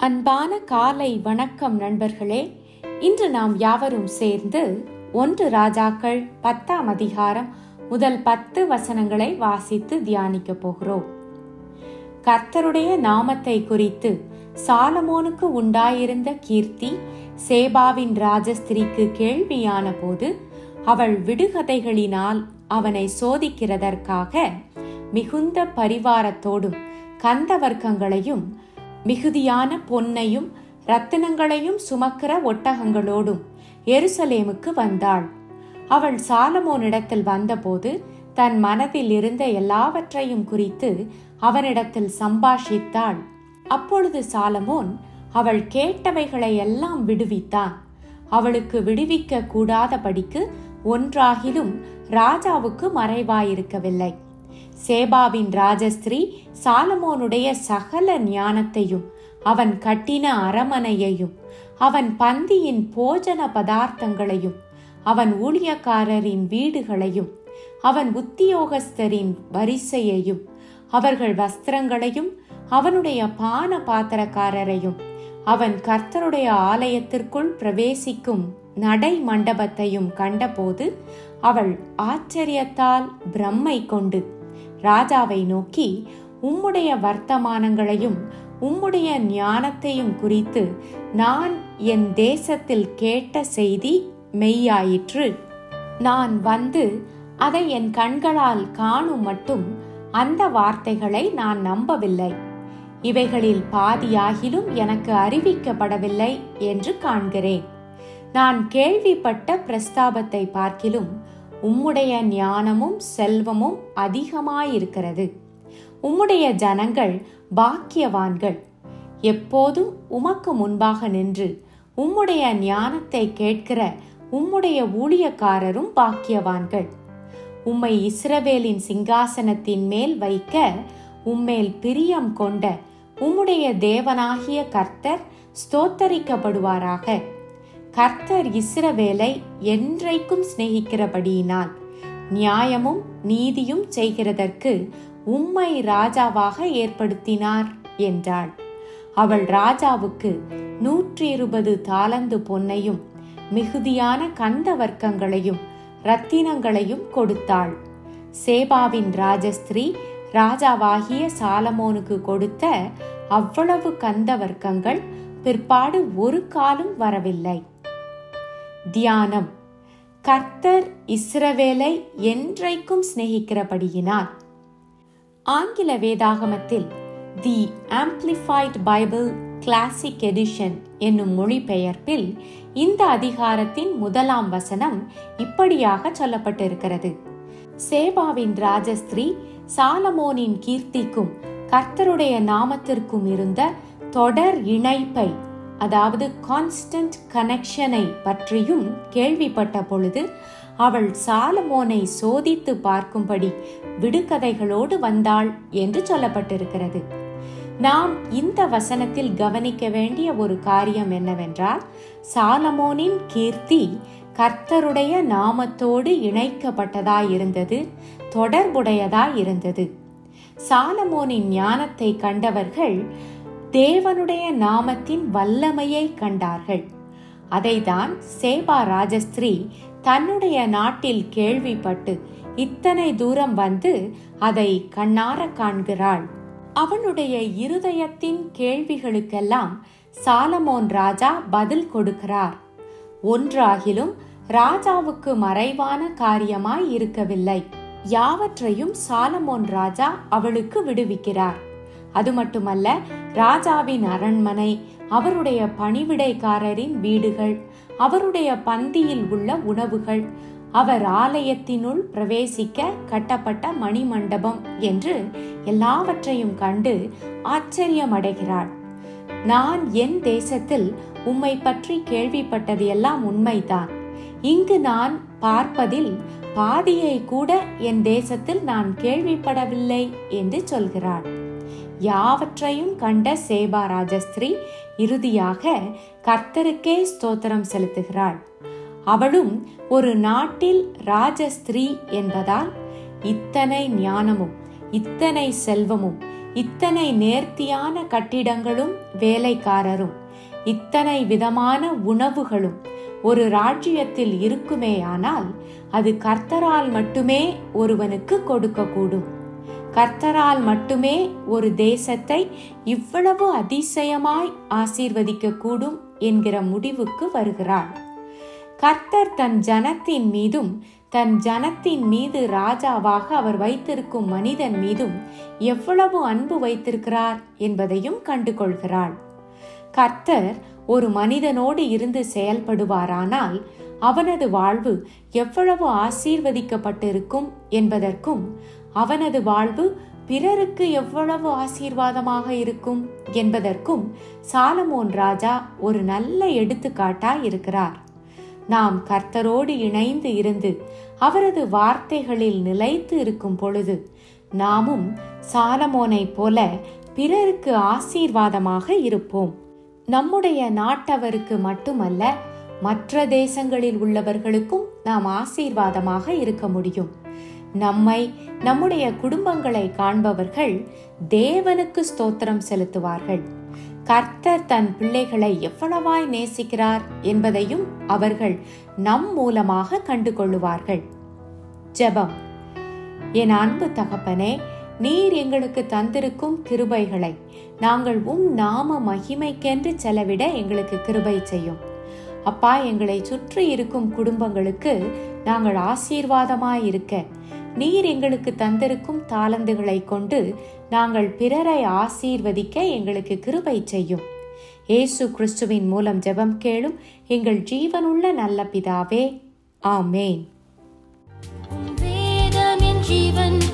அன்பான காலை வணக்கம் நண்பர்களே. இன்று நாம் யாவரும் சேர்ந்து 1 ராஜாக்கள் 10ஆம் அதிகாரம் முதல் 10 வசனங்களை வாசித்து தியானிக்க போகிறோம். கர்த்தருடைய நாமத்தை குறித்து சாலமோனுக்கு உண்டாயிருந்த கீர்த்தி சேபாவின் ராஜஸ்திரிக்கு கேள்வியான போது அவள் விடுகதைகளினால் அவனை சோதிக்கிறதற்காக மிகுந்த பரிவாரத்தோடும் கந்தவர்க்கங்களையும் மிகுதியான பொன்னையும் இரத்தினங்களையும் சுமக்கிற ஒட்டகங்களோடும் எருசலேமுக்கு வந்தாள். அவள் சாலமோனிடத்தில் வந்தபோது தன் மனதில் இருந்த எல்லாவற்றையும் குறித்து அவனிடத்தில் சம்பாஷித்தாள். அப்பொழுது சாலமோன் அவள் கேட்டவைகளை எல்லாம் விடுவித்தான். அவளுக்கு விடுவிக்க கூடாதபடிக்கு ஒன்றாகிலும் ராஜாவுக்கு மறைவாயிருக்கவில்லை. சேபாவின் ராஜஸ்திரீ சாலமோனுடைய சகல ஞானத்தையும் அவன் கட்டின அரமனையையும் அவன் பந்தியின் போஜன பதார்த்தங்களையும் அவன் ஊழியக்காரரின் வீடுகளையும் அவன் உத்தியோகஸ்தரின் வரிசையையும் அவர்கள் வஸ்திரங்களையும் அவனுடைய பான பாத்திரக்காரரையும் அவன் கர்த்தருடைய ஆலயத்திற்குள் பிரவேசிக்கும் நடை மண்டபத்தையும் கண்டபோது அவள் ஆச்சரியத்தால் பிரம்மை கொண்டு ராஜாவை நோக்கி, உம்முடைய வர்த்தமானங்களையும் உம்முடைய ஞானத்தையும் குறித்து நான் என் தேசத்தில் கேட்ட செய்தி மெய்யாயிற்று. நான் வந்து அதை என் கண்களால் காணும் மட்டும் அந்த வார்த்தைகளை நான் நம்பவில்லை. இவைகளில் பாதியாகிலும் எனக்கு அறிவிக்கப்படவில்லை என்று காண்கிறேன். நான் கேள்விப்பட்ட பிரஸ்தாபத்தை பார்க்கிலும் உம்முடைய ஞானமும் செல்வமும் அதிகமாயிருக்கிறது. உம்முடைய ஜனங்கள் பாக்கியவான்கள். எப்போதும் உமக்கு முன்பாக நின்று உம்முடைய ஞானத்தை கேட்கிற உம்முடைய ஊழியக்காரரும் பாக்கியவான்கள். உம்மை இஸ்ரவேலின் சிங்காசனத்தின் மேல் வைக்க உம்மேல் பிரியம் கொண்ட உம்முடைய தேவனாகிய கர்த்தர் ஸ்தோத்தரிக்கப்படுவாராக. கர்த்தர் இஸ்ரவேலை என்றைக்கும் சிநேகிக்கிறபடியினால் நியாயமும் நீதியும் செய்கிறதற்கு உம்மை ராஜாவாக ஏற்படுத்தினார் என்றாள். அவள் ராஜாவுக்கு 120 தாலந்து பொன்னையும் மிகுதியான கந்தவர்க்கங்களையும் இரத்தினங்களையும் கொடுத்தாள். சேபாவின் ராஜஸ்திரீ ராஜாவாகிய சாலமோனுக்கு கொடுத்த அவ்வளவு கந்தவர்க்கங்கள் பிற்பாடு ஒரு காலும் வரவில்லை. தியானம். கர்த்தர் இஸ்ரவேலை என்றைக்கும் சிநேகிக்கிறபடியினால். ஆங்கில வேதாகமத்தில் the Amplified Bible Classic Edition என்னும் மொழிபெயர்ப்பில் இந்த அதிகாரத்தின் 1ஆம் வசனம் இப்படியாக சொல்லப்பட்டிருக்கிறது. சேபாவின் ராஜஸ்திரீ சாலமோனின் கீர்த்திக்கும் கர்த்தருடைய நாமத்திற்கும் இருந்த தொடர் இணைப்பை, அதாவது கான்ஸ்டன்ட் கனெக்ஷனை பற்றியும் கேள்விப்பட்ட பொழுது அவள் சாலமோனை சோதித்து பார்க்கும்படி விடுகதைகளோடு வந்தாள் என்று சொல்லப்பட்டிருக்கிறது. நாம் இந்த வசனத்தில் கவனிக்க வேண்டிய ஒரு காரியம் என்னவென்றால், சாலமோனின் கீர்த்தி கர்த்தருடைய நாமத்தோடு இணைக்கப்பட்டதாயிருந்தது, தொடர்புடையதாயிருந்தது. சாலமோனின் ஞானத்தை கண்டவர்கள் தேவனுடைய நாமத்தின் வல்லமையை கண்டார்கள். அதைதான் சேபா ராஜஸ்திரீ தன்னுடைய நாட்டில் கேள்விப்பட்டு இத்தனை தூரம் வந்து அதை கண்ணார காண்கிறாள். அவனுடைய இருதயத்தின் கேள்விகளுக்கெல்லாம் சாலமோன் ராஜா பதில் கொடுக்கிறார். ஒன்றாகிலும் ராஜாவுக்கு மறைவான காரியமாய் இருக்கவில்லை. யாவற்றையும் சாலமோன் ராஜா அவளுக்கு விடுவிக்கிறார். அது மட்டுமல்ல, ராஜாவின் அரண்மனை, அவருடைய பணிவிடைக்காரரின் வீடுகள், அவருடைய பந்தியில் உள்ள உணவுகள், அவர் ஆலயத்தினுள் பிரவேசிக்க கட்டப்பட்ட மணிமண்டபம் என்று எல்லாவற்றையும் கண்டு ஆச்சரியமடைகிறாள். நான் என் தேசத்தில் உம்மை பற்றி கேள்விப்பட்டது எல்லாம் உண்மைதான். இங்கு நான் பார்ப்பதில் பாதியை கூட என் தேசத்தில் நான் கேள்விப்படவில்லை என்று சொல்கிறாள். யாவற்றையும் கண்ட சேபா ராஜஸ்திரீ இறுதியாக கர்த்தருக்கே ஸ்தோத்திரம் செலுத்துகிறாள். அவளும் ஒரு நாட்டில் ராஜஸ்திரீ என்பதால் இத்தனை ஞானமும் இத்தனை செல்வமும் இத்தனை நேர்த்தியான கட்டிடங்களும் வேலைக்காரரும் இத்தனை விதமான உணவுகளும் ஒரு ராஜ்யத்தில் இருக்குமேயானால் அது கர்த்தரால் மட்டுமே ஒருவனுக்கு கொடுக்கக்கூடும். கர்த்தரால் மட்டுமே ஒரு தேசத்தை இவ்வளவு அதிசயமாய் ஆசீர்வதிக்க கூடும் என்கிற முடிவுக்கு வருகிறாள். கர்த்தர் தன் ஜனத்தின் மீதும் தன் ஜனத்தின் மீது ராஜாவாக அவர் வைத்திருக்கும் மனிதன் மீதும் எவ்வளவு அன்பு வைத்திருக்கிறார் என்பதையும் கண்டுகொள்கிறாள். கர்த்தர் ஒரு மனிதனோடு இருந்து செயல்படுவாரானால் அவனது வாழ்வு எவ்வளவு ஆசீர்வதிக்கப்பட்டிருக்கும் என்பதற்கும் அவனது வாழ்வு பிறருக்கு எவ்வளவு ஆசீர்வாதமாக இருக்கும் என்பதற்கும் சாலமோன் ராஜா ஒரு நல்ல எடுத்துக்காட்டாய் இருக்கிறார். நாம் கர்த்தரோடு இணைந்து இருந்து அவரது வார்த்தைகளில் நிலைத்து இருக்கும் பொழுது நாமும் சாலமோனை போல பிறருக்கு ஆசீர்வாதமாக இருப்போம். நம்முடைய நாட்டவருக்கு மட்டுமல்ல, மற்ற தேசங்களில் உள்ளவர்களுக்கும் நாம் ஆசீர்வாதமாக இருக்க முடியும். நம்மை, நம்முடைய குடும்பங்களை காண்பவர்கள் தேவனுக்கு ஸ்தோத்திரம் செலுத்துவார்கள். கர்த்தர் தன் பிள்ளைகளை எவ்வளவாய் நேசிக்கிறார் என்பதையும் அவர்கள் நம் மூலமாக கண்டுகொள்ளுவார்கள். ஜெபம். என் அன்பு தகப்பனே, நீர் எங்களுக்கு தந்திருக்கும் கிருபைகளை நாங்கள் நாம மகிமைக்கென்று செலவிட எங்களுக்கு கிருபை செய்யும். அப்பா, எங்களை சுற்றி இருக்கும் குடும்பங்களுக்கு நாங்கள் ஆசீர்வாதமாய் இருக்க நீர் எங்களுக்கு தந்திருக்கும் தாளந்துகளை கொண்டு நாங்கள் பிறரை ஆசீர்வதிக்க எங்களுக்கு கிருபை செய்யும். இயேசு கிறிஸ்துவின் மூலம் ஜெபம் கேளும் எங்கள் ஜீவனுள்ள நல்ல பிதாவே, ஆமேன்.